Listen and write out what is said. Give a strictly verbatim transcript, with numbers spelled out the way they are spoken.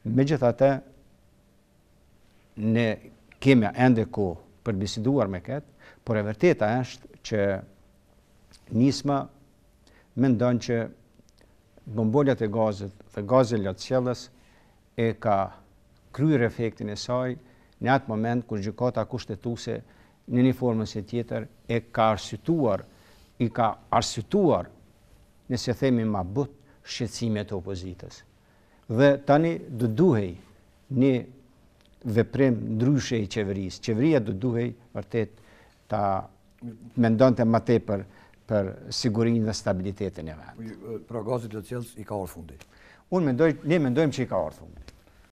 Megjithatë, ne kemi ende kohë për biseduar me këtë, por e vërteta është që nisma mendon që bombolat e gazit dhe gazi lotësjellës e ka kryer efektin e saj në atë moment kur gjykata kushtetuese në një formë ose tjetër e ka arsyetuar, i ka arsyetuar, nëse themi ma but, shqetësimet e opozitës. Dhe tani do duhej një veprim ndryshe i qeverisë. Qeveria do duhej vërtet ta mendonte më tepër për sigurinë dhe stabilitetin e vendit. Pra gazi lotësjellës i ka ardhur fundi. Unë mendoj, ne mendojmë që i ka ardhur fundi.